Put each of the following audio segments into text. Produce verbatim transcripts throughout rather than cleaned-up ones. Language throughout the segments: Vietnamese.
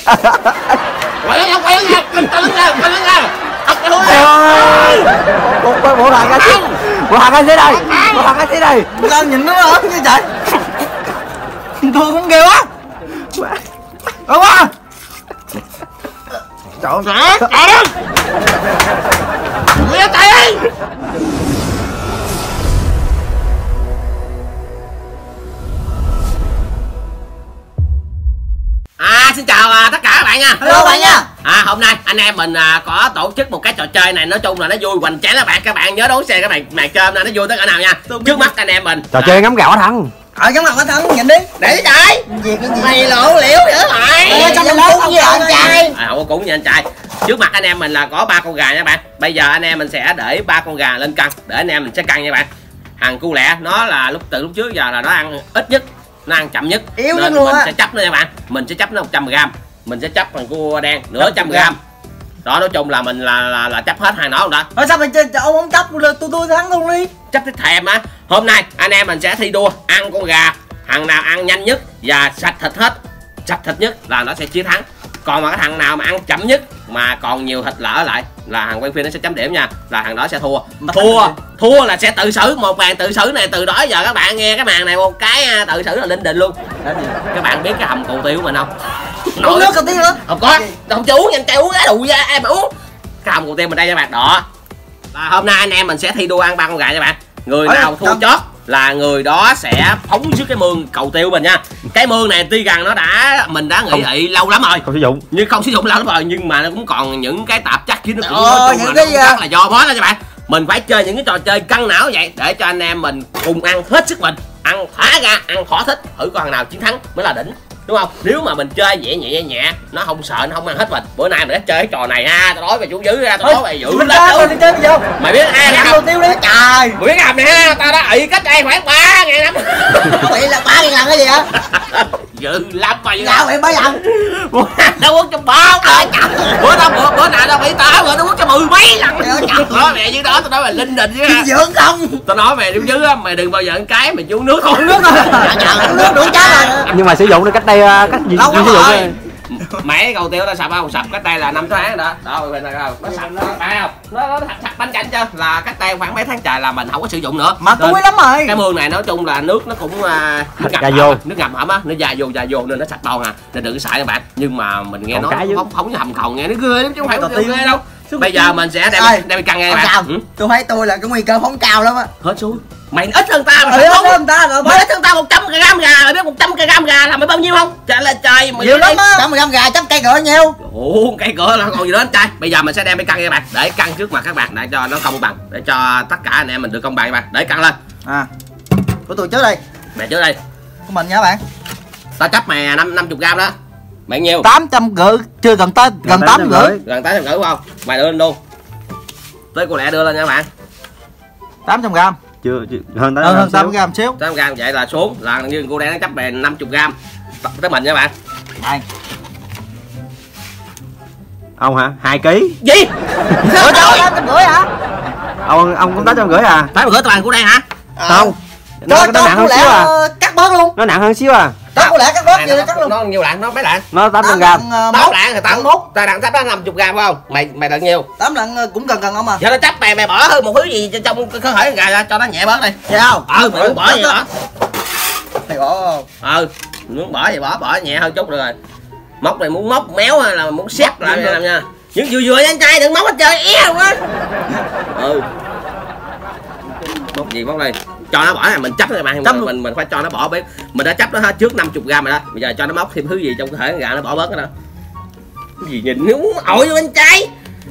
Quay lưng quay lưng ra, quay lưng ra, quay lưng ra. Ốc cái húi. Bộ bộ thằng ca sĩ. Bộ thằng ca sĩ đây. Bộ thằng ca sĩ đây. Sao nhìn nó ớt như vậy? Tôi cũng ghê quá. Ớt quá. Trời ơi. Trời ơi. Nghe tay đi. À, xin chào à, tất cả các bạn nha. Hello bạn nha. À, hôm nay anh em mình à, có tổ chức một cái trò chơi này, nói chung là nó vui hoành tráng các bạn. Các bạn nhớ đón xem các bạn màn chơi hôm nay nó vui tới cỡ nào nha. Trước mắt anh em mình Trò chơi ngắm gạo thằng. Ờ giống mặt thằng nhìn đi. để trời Gì cái gì? mày lộ liễu dữ mày. Ờ, cho mình cúng với anh trai. À, không có cúng với anh trai. Trước mặt anh em mình là có ba con gà nha bạn. Bây giờ anh em mình sẽ để ba con gà lên cân để anh em mình sẽ cân nha bạn. Thằng cu lẹ nó là lúc từ lúc trước giờ là nó ăn ít nhất, nó ăn chậm nhất, yếu nên luôn mình á. sẽ chấp nó nha bạn. Mình sẽ chấp nó một trăm gram. Mình sẽ chấp thằng cua đen nửa trăm gram. Đó, nói chung là mình là là, là chấp hết hai nó luôn đó. Ở sao mày chơi ông không chấp tôi tôi thắng luôn đi. Chấp thích thèm á. Hôm nay anh em mình sẽ thi đua ăn con gà, thằng nào ăn nhanh nhất và sạch thịt hết, sạch thịt nhất là nó sẽ chiến thắng. Còn mà cái thằng nào mà ăn chậm nhất mà còn nhiều thịt lỡ lại là thằng quay phim nó sẽ chấm điểm nha, là thằng đó sẽ thua. Thua thua là sẽ tự xử. Một màn tự xử này từ đó giờ các bạn nghe cái màn này một cái tự xử là linh đình luôn. Các bạn biết cái hầm cù tiêu của mình không? Uống nước cù tiêu nữa. Không có, không cho uống, nhanh chay uống cái đủ ra em mà uống. Cái hầm cù tiêu mình đây các bạn. Đó là hôm nay anh em mình sẽ thi đua ăn ba con gà các bạn. Người nào thua chót là người đó sẽ phóng trước cái mương cầu tiêu mình nha. Cái mương này tuy rằng nó đã mình đã nghị thị lâu lắm rồi, Không sử dụng. nhưng không sử dụng lâu lắm rồi, nhưng mà nó cũng còn những cái tạp chất chứ nó cũng Ờ, nói chung những là cái nó cũng rất là do bó đó các bạn. Mình phải chơi những cái trò chơi căng não vậy để cho anh em mình cùng ăn hết sức mình, ăn thả ra, ăn thỏa thích, thử con nào chiến thắng mới là đỉnh, đúng không? Nếu mà mình chơi nhẹ nhẹ nhẹ nhẹ nó không sợ, nó không ăn hết mình. Bữa nay mình đã chơi cái trò này ha, tao nói về chú dữ ra, tao nói về dữ Mình lên chơi, luôn. mình chơi bây giờ. Mày biết ai Ăn không? cù tiêu đi. Trời. Mày biết làm này ha, tao đã ị cách đây khoảng ba ngày năm. Vậy là ba ngàn lần cái gì hả? Dữ lắm mày. Gạo vậy mấy lần? Nó quất cho bao rồi. Bữa đó bữa, bữa nào tao bị tao rồi nó quất cho mười mấy lần. Nói mẹ dưới đó tao nói mày linh đình chứ ha. Dưỡng không? Tao nói mày đứng dưới á, mày đừng bao giờ ăn cái mày uống nước thôi. Uống nước thôi. Uống nước đủ chát rồi. Nhưng mà sử dụng được cách đây cách gì Lâu sử dụng rồi. đây. Mẹ cầu tiêu tao sập không? Sập cách đây là năm tháng đó. Đó bên này không? Nó sập đó, phải không? Nó nó sập, sập bánh cạnh cho là cách đây khoảng mấy tháng trời là mình không có sử dụng nữa. Mà Nên túi lắm rồi. cái mương này nói chung là nước nó cũng uh, nước ngập Già ẩm vô. á, nước ngập ẩm á, nó già vô già vô nên nó sạch toàn à. Nên đừng có xài các bạn. Nhưng mà mình nghe Còn nói cái chứ. không không hầm cầu nghe nó ghê lắm chứ không phải Còn tiêu tiêu ghê đâu. Bây giờ mình sẽ đem Ê, đem căng nghe các Ông bạn. sao? Ừ? Tôi thấy tôi là cái nguy cơ phóng cao lắm á. Hết xuống. Mày ít hơn ta mà Ừ, không ít hơn ta rồi. mày ít hơn ta một trăm gram gà, mày biết một trăm gram gà là mày bao nhiêu không? Trả lời trời mày Nhiều lắm á. một trăm gram gà chắc cây gỡ nhiêu? Ồ, cây cỡ là còn gì đó anh trai. Bây giờ mình sẽ đem cái cân các bạn, để cân trước mặt các bạn để cho nó công bằng, để cho tất cả anh em mình được công bằng các bạn. Để cân lên. À. Của tôi trước đây. Mẹ trước đây. Của mình nha bạn. Tao chấp mày năm năm chục gram đó. Mày nhiêu? tám trăm rưỡi, chưa gần tới gần tám rưỡi. Gần tám trăm rưỡi phải không? Mày đưa lên luôn. Tới cô lẹ đưa lên nha bạn. tám trăm gram. Chưa, chưa hơn tới Hơn hơn xíu. tám gram xíu. tám trăm gram vậy là xuống là như cô đang nó chấp mày năm mươi gram. Tới mình nha bạn. Đây. Ông hả? hai ký. Gì? Ủa đâu tám trăm rưỡi hả? Ông ông cũng tám trăm rưỡi à? Tám trăm rưỡi toàn cô đang hả? Không. Nó, Cho nó cho nặng hơn của xíu lẽ à. cắt bớt luôn. Nó nặng hơn xíu à. Cho của lẽ cắt bớt Này, gì nó, cắt luôn. nó nhiều lạng, nó mấy lạng? Nó tám trăm gram. Tám lạng thì tám mốt. Ta đặng chấp đó năm mươi gram phải không? Mày mày đặng nhiêu? tám lần cũng gần gần không à. Giờ nó chấp mày mày bỏ hơn một thứ gì trong cơ thể gà ra cho nó nhẹ bớt đi. Vậy không? Ừ, mày muốn bỏ gì bỏ. Mày bỏ không? Ừ, muốn bỏ gì bỏ, bỏ nhẹ hơn chút được rồi. Móc này muốn móc méo hay là muốn xếp lại làm nha. Nhưng vừa vừa nha anh trai, đừng móc hết trời é luôn á. Ừ. Móc gì móc đây. Cho nó bỏ này mình chấp các bạn, mình, mình mình phải cho nó bỏ, mình đã chấp nó hết trước năm mươi gram rồi đó. Bây giờ cho nó móc thêm thứ gì trong cơ thể gà nó bỏ bớt cái đó. Cái gì nhìn nó muốn ổi vô anh trai.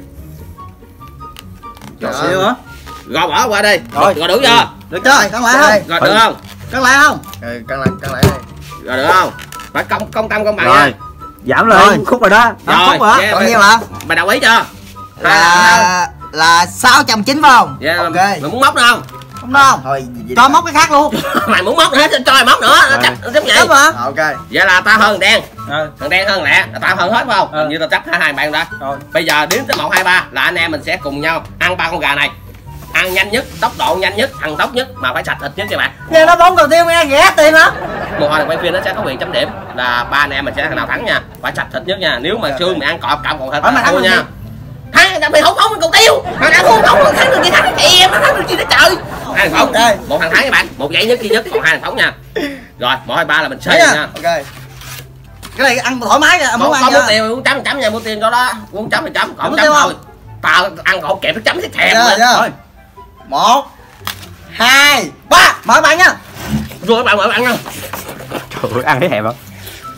Trời ơi hả? Rồi bỏ qua đi. Rồi, Rồi đủ chưa? Được chưa? Cân lại không? Rồi được không? Cân lại không? Ừ, cân lại, cân lại đây. Rồi được không? Phải công công tâm công bằng Rồi. nha. Giảm lên Rồi. khúc rồi đó. Rồi, khúc hả? yeah, Còn mày- nhiêu hả? Mày đồng ý chưa? Là là sáu trăm chín phải không? Yeah, Ok. mày muốn móc nữa không? Không đâu. Thôi cho móc cái khác luôn. Mày muốn móc nữa cho cho mày móc nữa, nó chấp nó chấp vậy. Chấp hả? Ok. Vậy là tao hơn thằng đen. Ừ. Thằng đen hơn lẹ, tao hơn hết phải không? Ừ. Hình như tao chấp hai hai bạn đó. Rồi. Bây giờ đếm tới một hai ba là anh em mình sẽ cùng nhau ăn ba con gà này. Ăn nhanh nhất, tốc độ nhanh nhất, ăn tốc nhất mà phải sạch thịt nhất cho bạn. Nghe nó bóng đầu tiên nghe ghẻ tiền hả? một hồi quay phim nó sẽ có quyền chấm điểm là ba anh em mình sẽ thằng nào thắng nha, phải sạch thịt nhất nha. Nếu mà Sương mày ăn cọp cọp còn thịt là thua nha. Thắng mày không không còn tiêu, thằng nào không không thắng được gì thắng thì em nó thắng được gì đó trời. Hai thằng phóng, một thằng thắng các bạn, một giây nhất duy nhất, còn hai thằng phóng nha. Rồi một hai ba là mình xây nha. Ok. Cái này ăn thoải mái nha, muốn ăn có muốn tiền muốn chấm chấm nha, muốn tiền cho đó, muốn chấm thì chấm, còn chấm thôi. Tao ăn còn kẹp nó chấm cái thèm rồi. Một, hai, ba, mở bạn nha. Rồi các bạn mở bạn nha. Trời ơi, ăn thấy thèm không?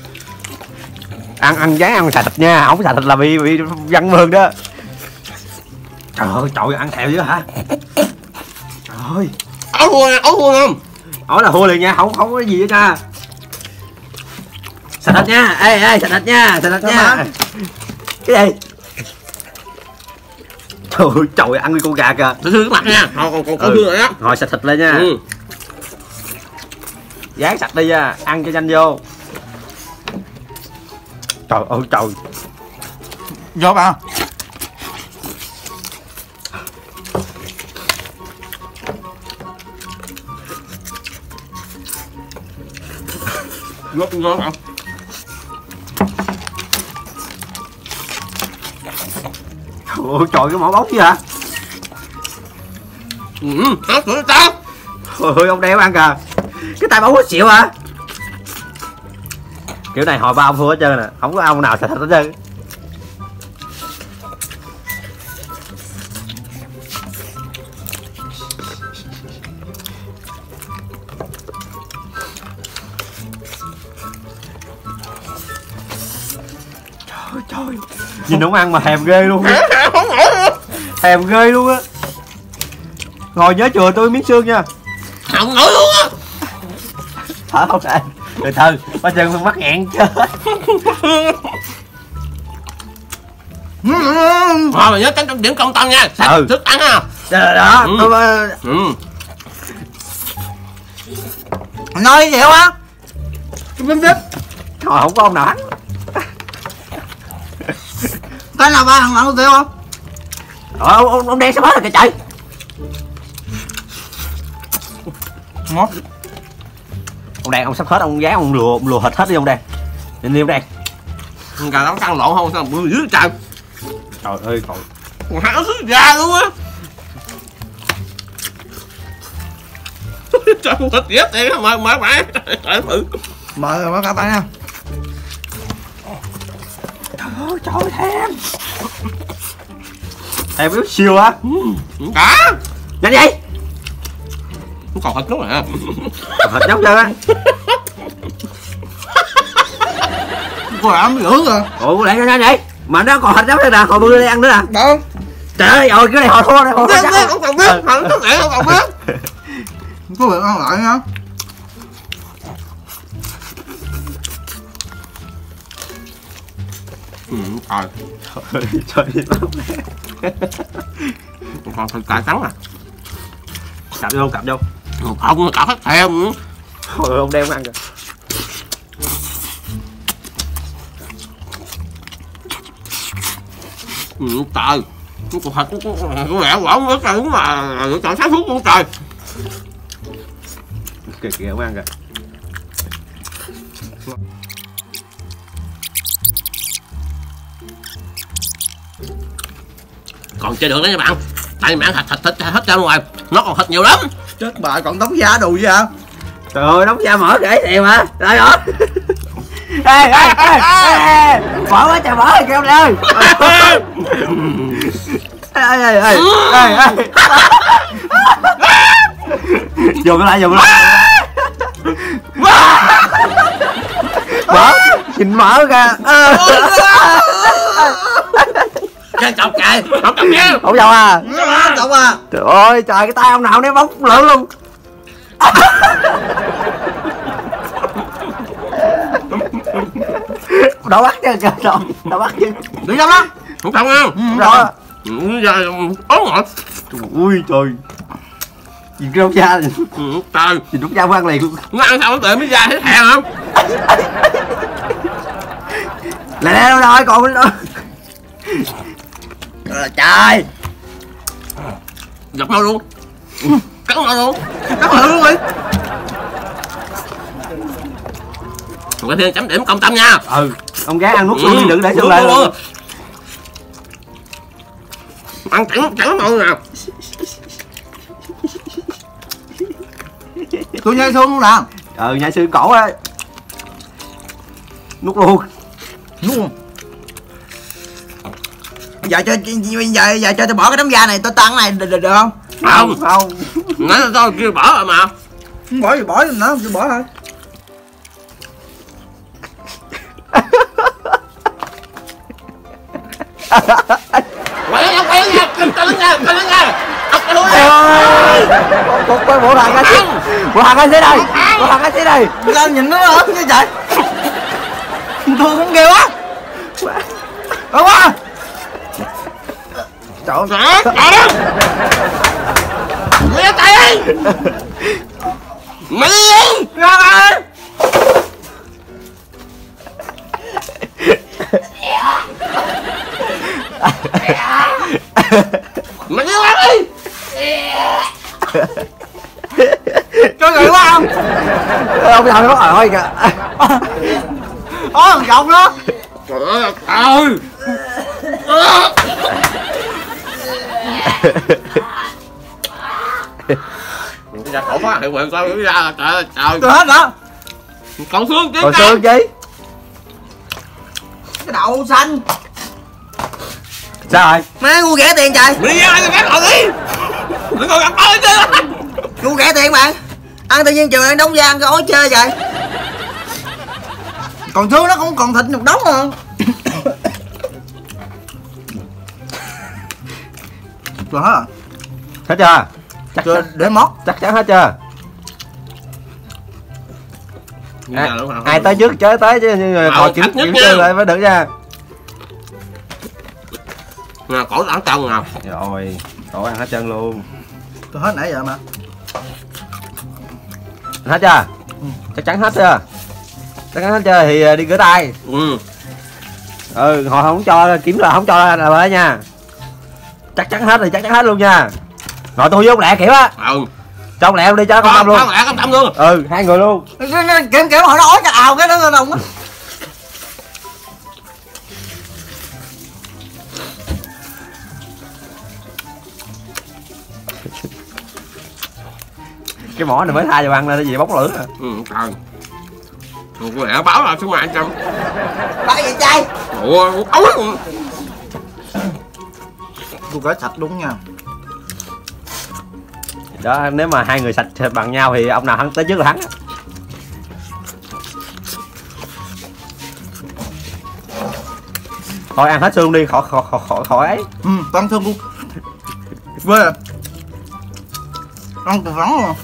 Ăn ăn dáng ăn xà thịt nha, không xà thịt là bị bị văn mường đó. Trời ơi, trời ăn thèm dữ hả? Trời ơi. Ấu thua nha, ấu thua không? Ấu là thua liền nha, không không có gì hết nha. Xà thịt nha, ê ê xà thịt nha, xà thịt nha. Cái gì? Trời ơi, trời ăn với con gà kìa. Tôi cái mặt nha, còn còn còn Ừ. rồi á. Rồi xà thịt lên nha. Ừ. Dán sạch đi nha, ăn cho nhanh vô. Trời ơi trời. Vô bạn. Ngon ngon không? Trời ơi trời, cái mỏ bóng chứ hả? Ừ, hả? Tụi tao. Trời ơi ông đeo ăn kìa. Cái tay bóng có xịu hả? Kiểu này hồi ba ông thua hết trơn nè, không có ông nào xà thịt hết trơn. Trời trời, nhìn ông ăn mà thèm ghê luôn. Thèm ghê luôn á. Ngồi nhớ chừa tôi miếng xương nha. Không nổi luôn á. Thở không thể. Từ từ, ba chân con mắc nghẹn chết. Rồi mà nhớ tránh trong điểm công tân nha. Sạch Ừ. thức ăn ha. Đó, đó Ừ. tôi... Ừ. Nói gì quá. Trời không có ông nào thắng. Cái nào ba thằng nào tiêu không? Ờ, ông, ông, ông đen sắp hết rồi kìa trời. Ngon. Ông đen ông sắp hết, ông gái ông lùa ông lùa hết hết đi ông đen. Nhìn đi ông đen. Gà nấu căng lộn không sao bự dữ trời. Trời ơi cậu. Còn háo thứ gà luôn á. Trời ơi thịt ghét đi mời mời bạn. Trời thử. Mời rồi các bạn nha. Trời ơi trời thèm. Thèm yếu siêu á. Cả. Nhanh vậy. Không còn thịt nữa mà. Thịt giống chưa á. Cô làm dữ rồi. Ủa lại nhanh vậy. Mà nó còn thịt giống nữa nè, hồi bữa đi ăn nữa nè. Đâu? Trời ơi rồi cái này hồi thua này, hồi Biết thua. biết không còn biết, không có thể không còn biết. Có việc ăn lại nha. Ừ, trời. Trời ơi. Còn thịt cà trắng à. Cặp vô cặp vô. Không cả hết thèm. Thôi ông đem ăn kìa. Ừ, trời. Cái cục thịt có vẻ quả quá trời đúng mà trời sáng suốt luôn trời. Kìa kìa ông ăn kìa. Còn chơi được đấy nha bạn. Tại vì mày ăn thịt thịt thịt hết ra ngoài, nó còn thịt nhiều lắm. Chết bà còn đóng giá đồ gì hả? Trời ơi đóng da mở kể thèm hả? Trời ơi. Ê ê ê ê. Mở quá trời mở rồi kêu ơi. Ê ê ê ê ê. Dùng lại dùng lại. Mở, nhìn mở ra. Chơi chọc kìa, không chọc nha. Không sao à. Không à. Trời ơi trời, cái tay ông nào ném bóng lớn luôn. Đổ bắt chứ kìa, đổ, đổ bắt chứ. Đi đâu đó? Không xong nha. Rồi. Ừ, giờ ốm rồi. Trời ơi trời. Nhìn cái đống da, Ừ, trời. nhìn đống da ăn liền luôn. Nó ăn sao nó tự mới ra thấy thèm không? Lại đây đâu rồi, còn đâu. Trời. Dập nhau luôn. Cắn nhau luôn. Cắn nhau luôn đi. Quay phim chấm điểm công tâm nha. Ừ, ông gái ăn nuốt xuống Ừ, đừng để đúng, xuống lại. đúng, đúng. Ăn chẳng chẳng ngon nào. Tôi nhai xương luôn nè. Ừ, nhai xương cổ á. Nuốt luôn. Nuốt luôn. Giờ cho giờ giờ cho tôi bỏ cái đống da này tôi tăng này được, được, được không? Không, Không. nói là tôi kêu bỏ rồi mà. Không bỏ thì bỏ nó không tôi bỏ thôi. Quay lên, quay lên nha, cầm tay lên nha, cầm lên nha. Ốc cái luôn nha. Một con bộ thằng anh bộ thằng anh thế đây, bộ thằng anh thế đây. Sao nhìn nó ớt như vậy? Tôi cũng ghê quá. Quá quá. Trời ơi. Hả? Trời ơi. Mày tay đi. Mày đi. Ra ơi. Mày đi ra đi. Cho người quá không? Ông làm nó ở thôi kìa. Có thằng chồng đó. Trời ơi, trời. Cái ra cổ phá hiệu nguyện sao cái ra trời ơi trời. Tôi hết đó. Còn xương chứ. Còn xương chứ. Cái đậu xanh. Sao rồi? Má ngu rẻ tiền trời. Mày đi ra cái ngồi đi. Đừng ngồi gặp ơi chứ. Ngu rẻ tiền bạn. Ăn tự nhiên chiều ăn đóng da ăn cái ói chơi vậy. Còn xương nó cũng còn thịt một đống mà. Rồi hết rồi. Hết chưa? Chắc Chưa chắn, để móc. chắc chắn hết chưa? À, ai tới trước chơi tới chứ nhưng mà còn kiểm kiểm tra lại mới được nha. Nè cổ ăn trong nè. Rồi, cổ ăn hết chân luôn. Tôi hết nãy giờ mà. Hết chưa? Ừ. Chắc chắn hết chưa? Chắc chắn hết chưa thì đi rửa tay. Ừ. Ừ, họ không cho kiểm tra không cho là bởi nha. Chắc chắn hết thì chắc chắn hết luôn nha. Rồi tôi với ông Lẹ kiểu á. Ừ. Cho ông Lẹ ông đi cho công tâm luôn. Con Lẹ công tâm luôn. Ừ, hai người luôn. Kiểm kiểm họ nó ói cái ào cái đó đồng á. Cái mỏ này mới tha cho ăn lên cái gì bốc lửa. Ừ, trời. Con Lẹ báo là xuống mà ăn trong. Báo gì trai? Ủa, ấu. Tôi gửi sạch đúng nha. Đó, nếu mà hai người sạch bằng nhau thì ông nào thắng tới trước là thắng. Thôi ăn hết xương đi, khỏi khỏi khỏi khỏi, khỏi ấy. Ừ, toàn xương luôn. Quê à. Ăn từ rắn mà.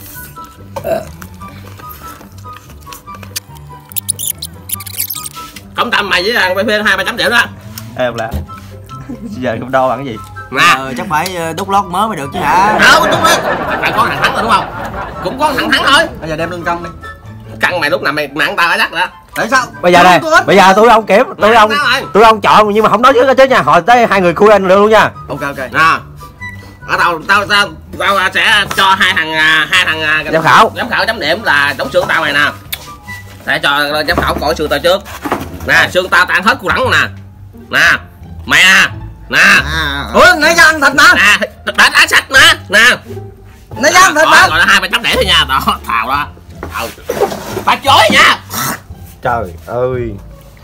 Công tâm mày với thằng quay phim hai ba chấm điểm đó. Ê ông Lẹ. Giờ không đo bằng cái gì? Nè. Ờ, chắc phải đút lót mới mới được chứ hả? Đâu đúng đấy. Phải có thằng thắng rồi đúng không? Cũng có thằng thắng thôi. Bây giờ đem lên cân đi. Căng mày lúc nào mày nặng tao đã chắc đó. Tại sao? Bây giờ đây, bây giờ tôi ông kiểm, tôi Nè, ông sao rồi? tôi ông chọn nhưng mà không nói trước chứ nha, hồi tới hai người khui anh được luôn nha. Ok ok. Nè. Ở đâu tao tao tao sẽ cho hai thằng hai thằng Giám khảo. giám khảo chấm điểm là đóng xương tao mày nè. Để cho giám khảo coi xương tao trước. Nè, xương tao tao ăn hết củ rắn luôn nè. Nè, mày à. Nè. À, ủa nãy giờ ăn thịt mà. Nè, đã đã sạch nè. Nè. Nãy giờ ăn thịt mà. Rồi là hai ba chấm điểm thôi nha. Đó, thào đó. Thào. Bà chối nha. Trời ơi.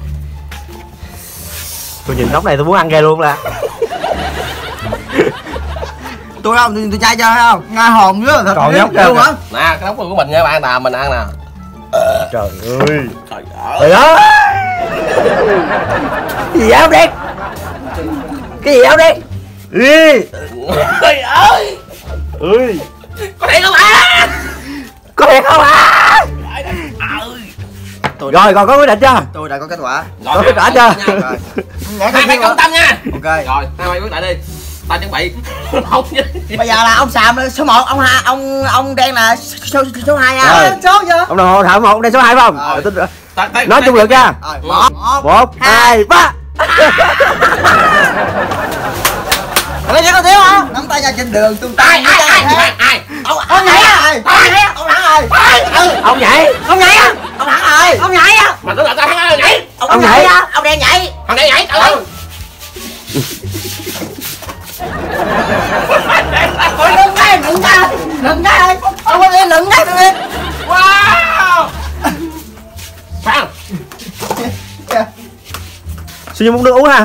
Tôi nhìn nóc này tôi muốn ăn ghê luôn là. Tôi đâu, tôi, tôi trai cho hay không? Nga hồn với thịt Còn nhóc luôn hả? Nè, cái đống của mình nha bạn nè, mình ăn nè. Trời ơi. Trời Trời ơi. ơi. Cái gì áo đen? Cái gì áo đen? Ê. Trời ơi. Ơi. Có thiệt không à? Có thiệt không à? Tôi Rồi còn có quyết định chưa? Tôi đã có kết quả. Có kết quả chưa? Rồi. Hai mày công tâm nha. Ok. Rồi, hai mày quyết định đi. Tao chuẩn bị. Không chứ. Bây giờ là ông Sàm số một, ông hai, ông ông đen là số số hai nha. Rồi. Số chưa? Ông nào thợ một, ông đây số hai phải không? Rồi. Tôi- Ta- ta- Nói chung lượt nha. Rồi, một, một. Một, hai, ba. Lấy cái có thiếu hả? Nắm tay ra trên đường tung Ai tăng. ai ai ai ai. Ông ông nhảy à? Ông nhảy à? Ông thẳng rồi. Ông nhảy. Ông nhảy à? Ông thẳng rồi. Ông nhảy à? Mà tức ông nhảy á, ông đen nhảy. Thằng đen nhảy, trời ơi. Ôi đừng cái, đừng cái, đừng cái ơi. Ông ơi, đừng cái tụi em. Wow. Phan. Siêu Nhân muốn nước uống ha.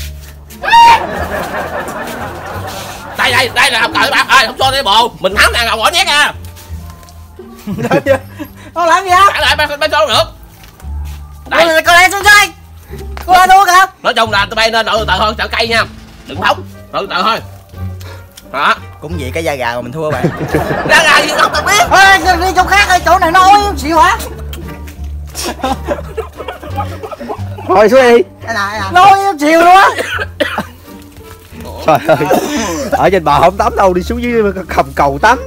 Đây đây, đây là ông cởi bác ơi, không cho đi bộ. Mình thắng nè, ngầu bỏ nhét nha. Ông làm gì á? Trả lại ba ba cho được. Đây. Đây. Cô lên xuống chơi. Cô lên uống kìa. Nói chung là tụi bay nên tự từ thôi, chở cây nha. Đừng phóng, tự từ thôi. Đó. Cũng vậy cái da gà mà mình thua bạn. Ra ra gì không cần biết. Ê, đi chỗ khác ơi, chỗ này nó ối xịu hả? Thôi xuống đi. Đây nè, nó ối xịu luôn á. Trời ơi. Ở trên bờ không tắm đâu, đi xuống dưới khầm cầu tắm.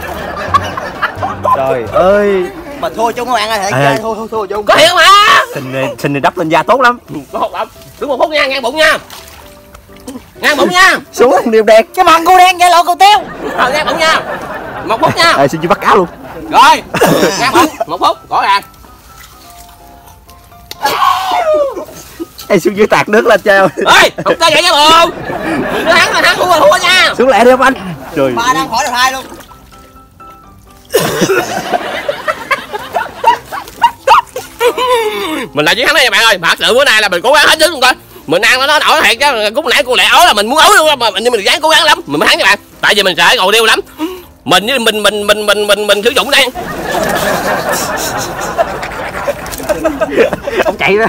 Trời ơi. Mà thua chung các bạn ơi, À. thua thua thua chung. Có hiểu mà. Sinh này, sinh này đắp lên da tốt lắm. Có hột lắm. Đứng một phút nha, ngang bụng nha. Ngang bụng nha. Xuống không điêu đen. Cái mần cô đen vậy lộ cô tiêu. Ờ, ngang bụng nha. Một phút nha. Ê, xin chị bắt cá luôn. Rồi. Ngang bụng, một phút, rõ ràng. Ê, xuống dưới tạt nước lên treo. Ê, không có vậy nha bồ. Đừng có thắng là thắng, thua là thua nha. Xuống lẹ đi không anh. Trời. Ba đang khỏi được hai luôn. Mình là chiến thắng đây nha bạn ơi. Thật sự bữa nay là mình cố gắng hết sức luôn coi. Mình ăn nó nó nổi thiệt chứ. Cũng nãy cô lẹ ối là mình muốn ối luôn mà mình mình dám cố gắng lắm. Mình mới thắng nha bạn. Tại vì mình sợ ngầu điêu lắm. Mình với mình mình mình mình mình mình sử dụng đen. Ông chạy ra.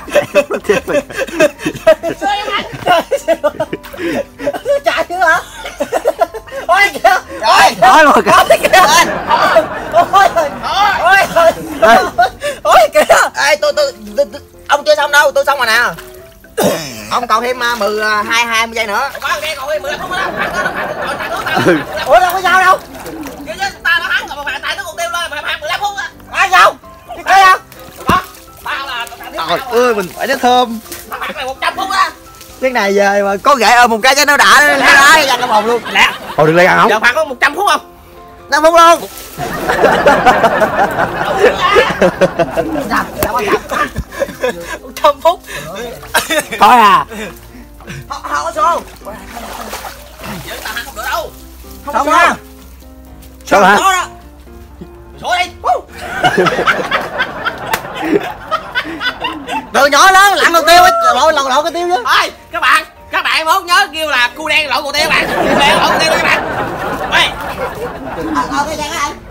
Chạy nữa hả? Ôi kìa. Ôi. Nói rồi kìa. Ôi kìa. Ôi. Ôi. Ôi. Ôi kìa. Ê tôi tôi ông chưa xong đâu, tôi xong rồi nè. Ông còn thêm mười hai hai mươi giây nữa. Có nghe còn mười phút nữa. Ủa đâu có sao đâu. Chứ ta đã thắng rồi mà bạn tại nó còn tiêu lên mà phạt mười lăm phút á. Ai sao? Cái cây không? Có. Tao là Trời ơi mình phải nó thơm. phạt này một trăm phút á. Cái này giờ mà có gậy ôm một cái cho nó đã nó đá dành trong hồn luôn. Lẹ. Thôi đừng lấy ăn không. Giờ phạt có một trăm phút không? năm phút luôn. một trăm phút. Thôi à. Không có số. Giờ tao thắng không được đâu. Không ha. Sao hả? Số đó. Số đi. Từ nhỏ lớn lặn đầu tiêu lội lội lội cái tiêu chứ. Ơi, các bạn, các bạn mốt nhớ kêu là cu đen lộn cù tiêu bạn. Cu đen lộn cù tiêu các bạn. Ê. Ờ cái dạng anh.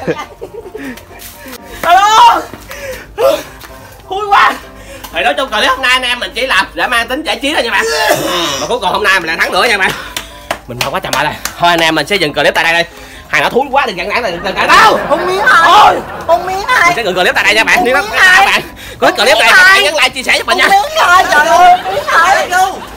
Alo. Vui quá. Thì nói chung clip hôm nay anh em mình chỉ làm để mang tính giải trí thôi nha bạn. Mà cuối cùng hôm nay mình lại thắng nữa nha bạn. Mình không quá chậm lại đây. Thôi anh em mình sẽ dừng clip tại đây đây. Hai nó thúi quá đừng gặn nản đừng cãi đâu. Không miếng hai. Ôi. Không miếng Mình hai. sẽ ngừng clip tại đây nha bạn. Không Nếu nó miếng các hai. bạn có clip này các bạn nhấn like chia sẻ cho mình Không nha. miếng hai trời ơi. Miếng hai luôn.